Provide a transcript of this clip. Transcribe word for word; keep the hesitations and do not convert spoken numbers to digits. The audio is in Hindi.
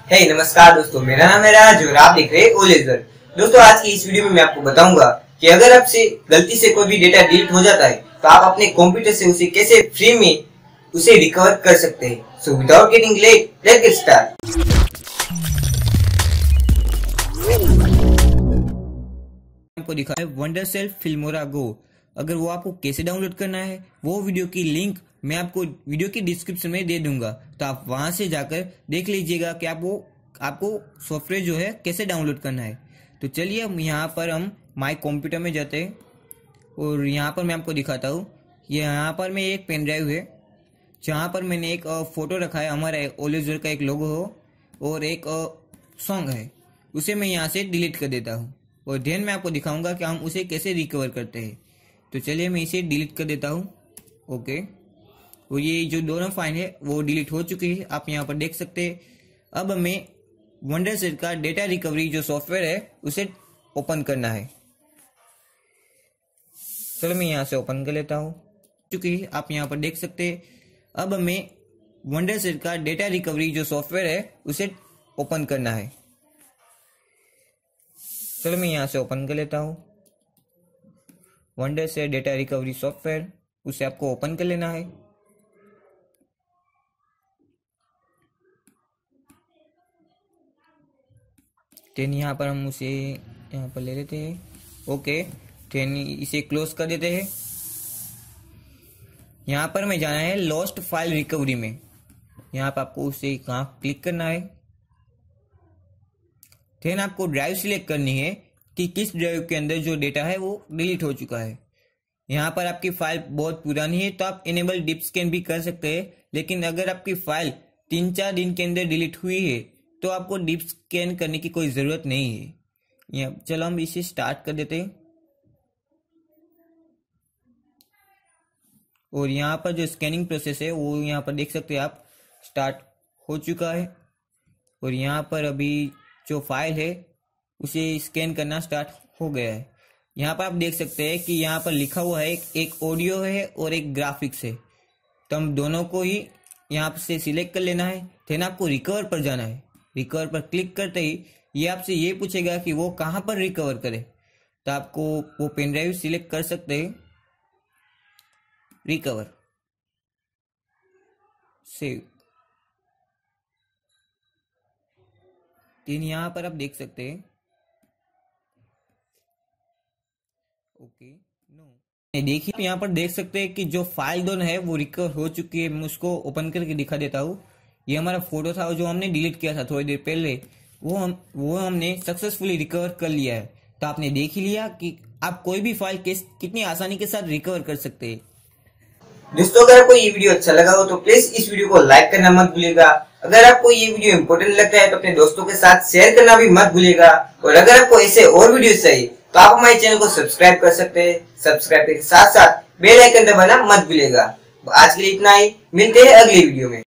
हे hey, नमस्कार दोस्तों, मेरा नाम है राज और आप देख रहे हैं ओलेजर। दोस्तों, आज की इस वीडियो में मैं आपको बताऊंगा कि अगर आपसे गलती से कोई भी डेटा डिलीट हो जाता है तो आप अपने कंप्यूटर से उसे कैसे फ्री में उसे रिकवर कर सकते हैं। So without getting late, let's get start. आपको दिखा है वंडरसेल फिल्मोरा गो। अगर वो आपको कैसे डाउनलोड करना है वो वीडियो की लिंक मैं आपको वीडियो की डिस्क्रिप्शन में दे दूंगा, तो आप वहां से जाकर देख लीजिएगा कि आप वो आपको सॉफ्टवेयर जो है कैसे डाउनलोड करना है। तो चलिए हम यहाँ पर हम माय कंप्यूटर में जाते हैं और यहाँ पर मैं आपको दिखाता हूँ। यहाँ पर मैं एक पेन ड्राइव है जहाँ पर मैंने एक फोटो रखा है, हमारा ओलेजर का एक लोगो हो और एक सॉन्ग है, उसे मैं यहाँ से डिलीट कर देता हूँ और देन मैं आपको दिखाऊंगा कि हम उसे कैसे रिकवर करते हैं। तो चलिए मैं इसे डिलीट कर देता हूँ। ओके, और ये जो दोनों फाइल है वो डिलीट हो चुकी है, आप यहाँ पर देख सकते हैं। अब हमें वंडरसेल का डेटा रिकवरी जो सॉफ्टवेयर है उसे ओपन करना है। चलो मैं यहाँ से ओपन कर लेता हूँ, चुकी है, आप यहाँ पर देख सकते हैं। अब हमें वंडरसेल का डेटा रिकवरी जो सॉफ्टवेयर है उसे ओपन करना है। चलो मैं यहाँ से ओपन कर लेता हूँ। वंडरसेल डेटा रिकवरी सॉफ्टवेयर, उसे आपको ओपन कर लेना है। देन यहाँ पर हम उसे यहाँ पर ले लेते हैं। ओके, देन इसे क्लोज कर देते हैं। यहाँ पर हमें जाना है लॉस्ट फाइल रिकवरी में। यहाँ पर आपको उसे कहाँ क्लिक करना है। देन आपको ड्राइव सिलेक्ट करनी है कि किस ड्राइव के अंदर जो डेटा है वो डिलीट हो चुका है। यहाँ पर आपकी फाइल बहुत पुरानी है तो आप इनेबल डीप स्कैन भी कर सकते हैं, लेकिन अगर आपकी फाइल तीन चार दिन के अंदर डिलीट हुई है तो आपको डीप स्कैन करने की कोई ज़रूरत नहीं है। यहाँ चलो हम इसे स्टार्ट कर देते हैं और यहाँ पर जो स्कैनिंग प्रोसेस है वो यहाँ पर देख सकते हैं आप, स्टार्ट हो चुका है। और यहाँ पर अभी जो फाइल है उसे स्कैन करना स्टार्ट हो गया है। यहाँ पर आप देख सकते हैं कि यहाँ पर लिखा हुआ है एक ऑडियो है और एक ग्राफिक्स है, तो हम दोनों को ही यहाँ से सिलेक्ट कर लेना है। फिर आपको रिकवर पर जाना है। रिकवर पर क्लिक करते ही ये आपसे ये पूछेगा कि वो कहाँ पर रिकवर करे, तो आपको वो पेन ड्राइव सिलेक्ट कर सकते हैं, रिकवर, सेव। तीन यहाँ पर आप देख सकते हैं। ओके, नो देखिए यहाँ पर देख सकते हैं कि जो फाइल दोनों है वो रिकवर हो चुकी है। मैं उसको ओपन करके दिखा देता हूँ। ये हमारा फोटो था जो हमने डिलीट किया था थोड़ी देर पहले, वो हम वो हमने सक्सेसफुली रिकवर कर लिया है। तो आपने देख ही लिया कि आप कोई भी फाइल किस कितनी आसानी के साथ रिकवर कर सकते हैं। दोस्तों, अगर आपको ये वीडियो अच्छा लगा हो तो प्लीज इस वीडियो को लाइक करना मत भूलिएगा। अगर आपको ये वीडियो इंपॉर्टेंट लगता है तो अपने दोस्तों के साथ शेयर करना भी मत भूलिएगा। और अगर आपको ऐसे और वीडियो चाहिए तो आप हमारे चैनल को सब्सक्राइब कर सकते हैं। सब्सक्राइब के साथ साथ बेल आइकन दबाना मत भूलिएगा। आज के लिए इतना ही, मिलते हैं अगली वीडियो में।